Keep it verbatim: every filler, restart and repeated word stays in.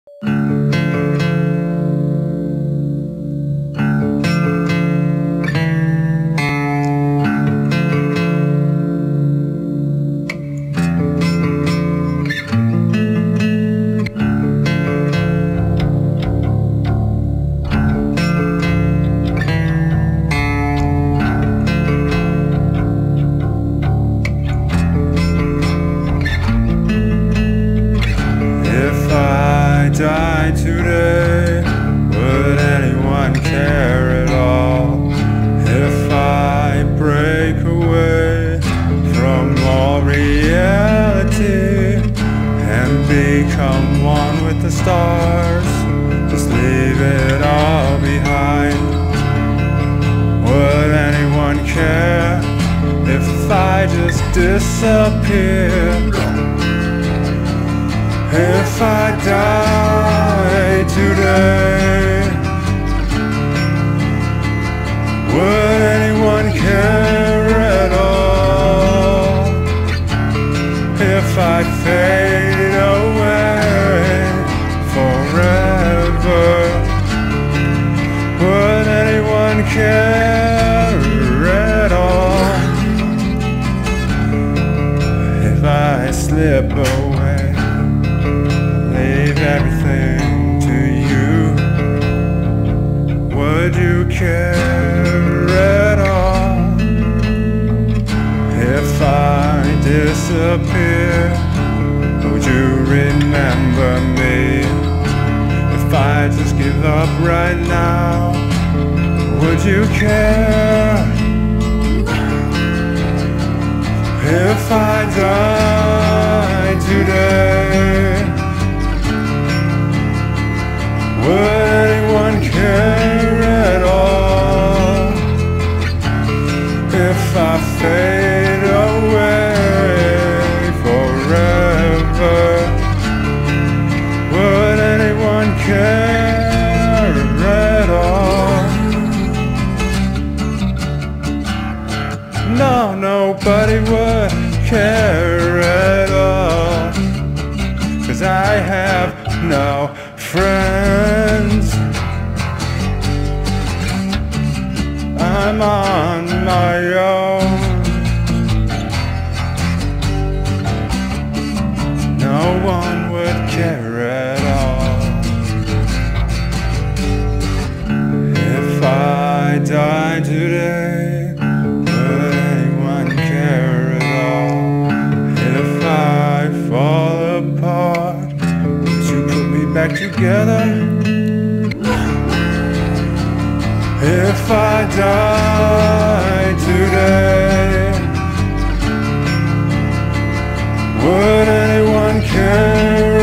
Die today, would anyone care at all? If I break away from all reality and become one with the stars, just leave it all behind. Would anyone care if I just disappear? If I die today, would anyone care at all? If I fade away forever, would anyone care at all? If I slip away, leave everything to you, would you care at all? If I disappear, would you remember me? If I just give up right now, would you care? If I die today, would anyone care at all? If I fade away forever, would anyone care at all? No, nobody would care at all, 'cause I have no friends. I'm on my own. No one would care at all. If I die today, would anyone care at all? If I fall apart, would you put me back together? If I die today, would anyone care